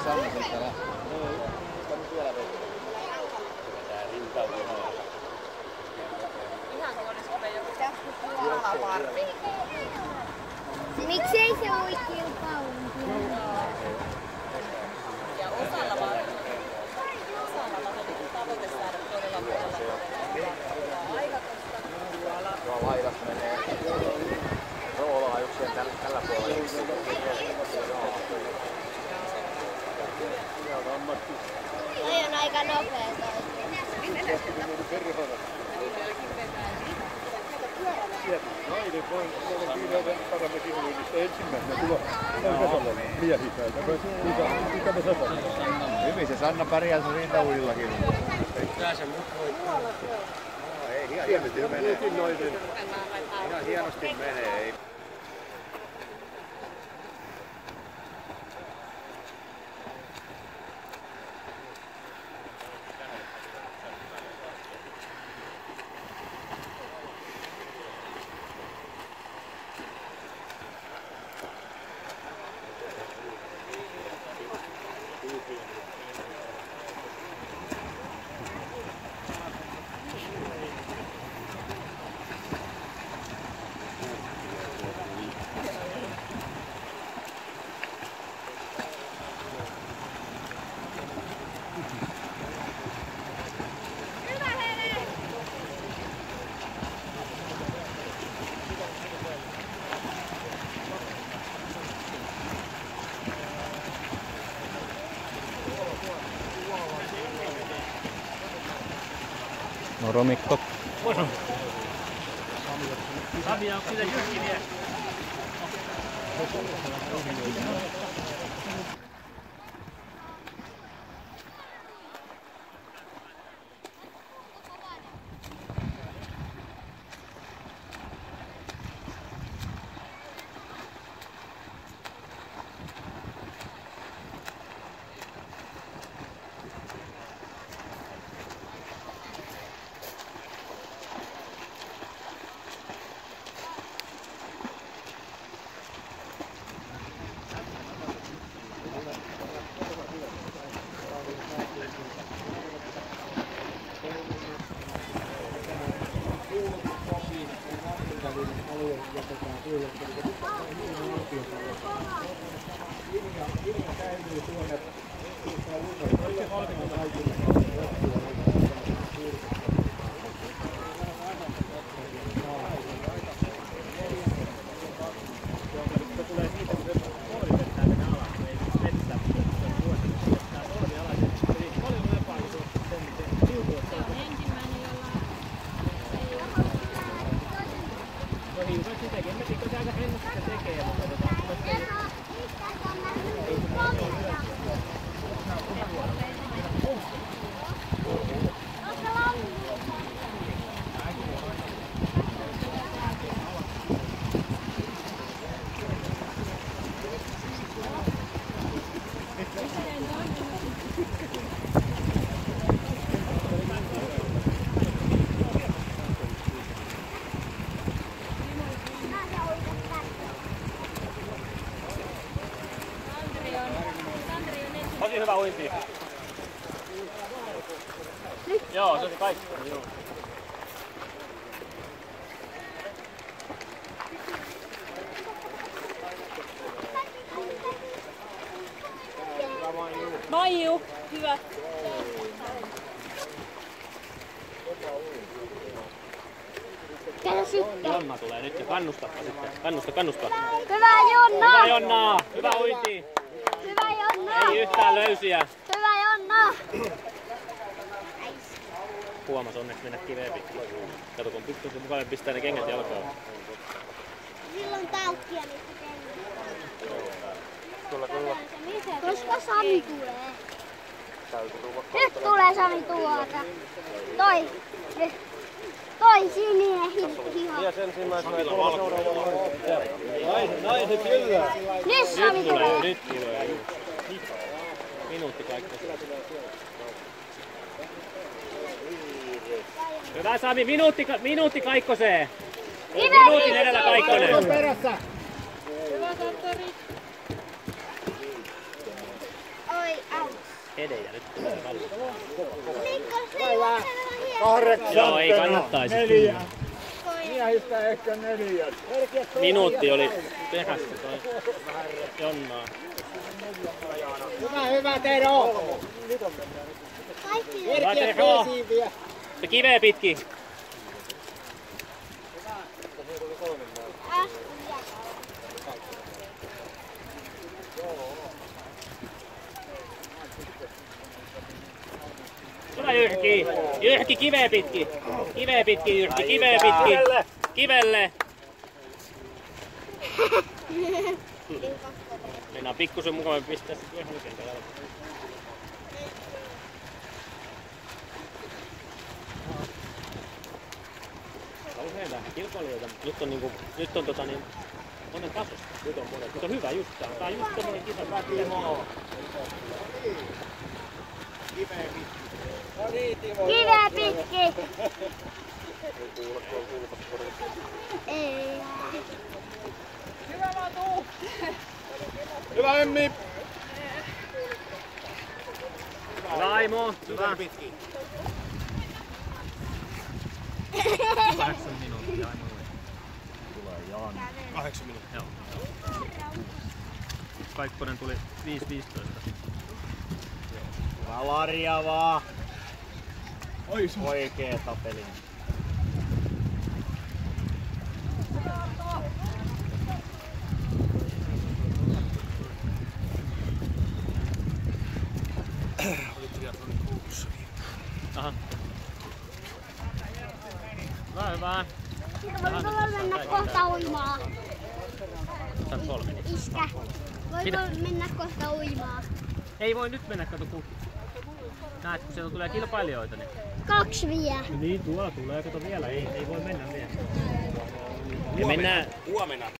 Sanna siitä lähtee. Miksei se voi kilpailuun? Ja osalla vaan tavoite saada todella aika Tuo laidas menee. Roolaa yksin tällä puolella. Toi on aika nopea toi. Nainen voi olla viimeinen paramekivyydistä ensimmäisenä tulla tasolla miehipäältä. Mikä me sanotaan? Hyvin se Sanna pärjää sun rintauillakin. Kyllä se mut voi. Ei, ihan hienosti menee. Ihan hienosti menee. Moro Mikko. Moro. Sami, onko sitä jyrkki mies? Tosi hyvä uinti. Joo, se oli kaikki. Joo. Maiju, hyvä. Kato sitten. Jonna tulee nyt ja kannustapa sitten. Kannusta. Hyvä Jonna! Hyvä Jonna! Hyvä uinti! Hyvä Jonna! Ei yhtään löysiä. Hyvä Jonna! Huomas onneksi mennä kiveen pitkin. Kato kun pystyy mukaan pistää ne kengät jalkaan. Silloin taukkia niitä kengiä. Kyllä. Koska Sami tulee? Nyt tulee Sami tuolta. Toi sininen hiha. Mies ensimmäisenä ja kolmas seuraavalla. Naiset kyllä. Nyt Sami tulee. Nyt tulee. Minuutti kaikki. Hyvä Sami, minuutti Kaikkoseen. Minuutin edellä Kaikkonen. Hyvä Santeri. Oi. kedejä. Nyt tulee kalli. Mikko, se juoksee vähän 8, Joo, ei kannattaisi. 4. Miehistä ehkä 4. Minuutti oli perässä toi Jonnaa. Hyvä Tero! Kaikki Hyvä Tero! Se kiveä pitkin. Hyvä Jyrki! Jyrki kiveä pitkin! Kiveä pitkin Jyrki, kiveä pitkin! Kivelle! Meinaa pikkusen mukavampi pistää sit yhden kentällä. Kauhean vähän kilpailijoita, mutta nyt on monen tasosta. Nyt on hyvä just tää. Tää on just tommonen kisa päättyy. Kiveä pitkin. Ei. Hyvä Emmi! Raimo, hyvä. 8 minuuttia aina. 8 minuuttia. Joo. Kaikkonen tuli 5.15. Valaria vaan. Oikee tapeli. Aha. Hyvä. Voiko mennä kohta uimaan? Sä oot 3. Iskä. Mitä? Voiko mennä kohta uimaan? Ei voi nyt mennä, kato kun... Näet, kun sieltä tulee kilpailijoita, niin... 2 vielä. Niin, tuo tulee, kato vielä. Ei voi mennä vielä. Me mennään Huomenna.